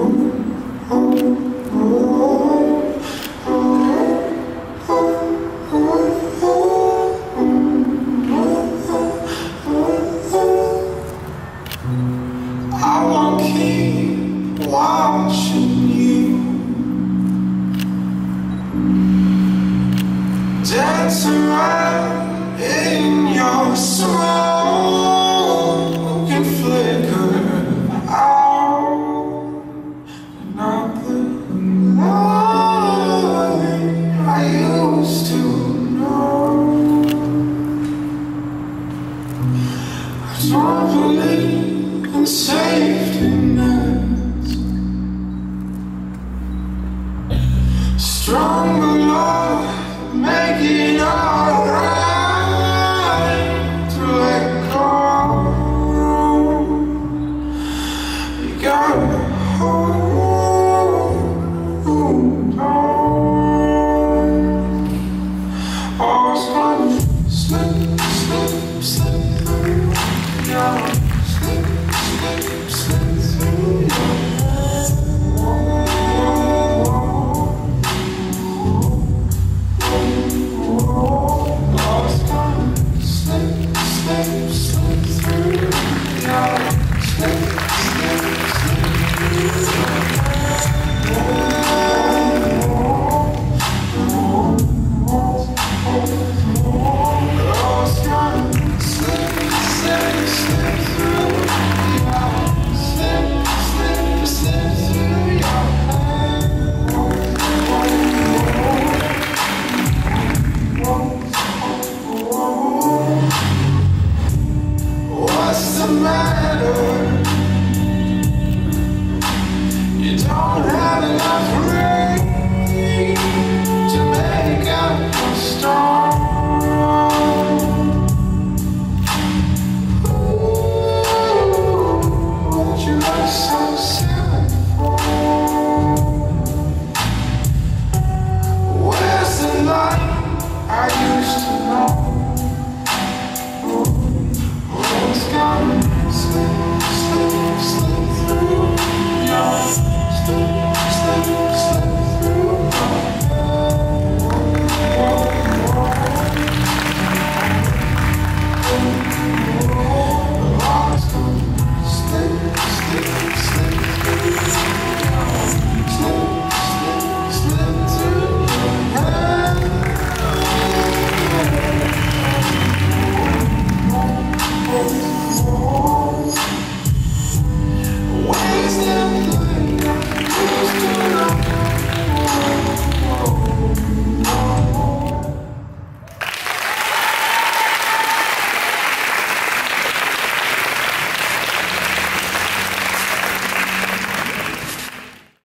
I won't keep watching you dance around in your smoke and flicker out. Not the love I used to know. I don't believe in safety nets. Stronger love, make it alright to let go. You gotta hold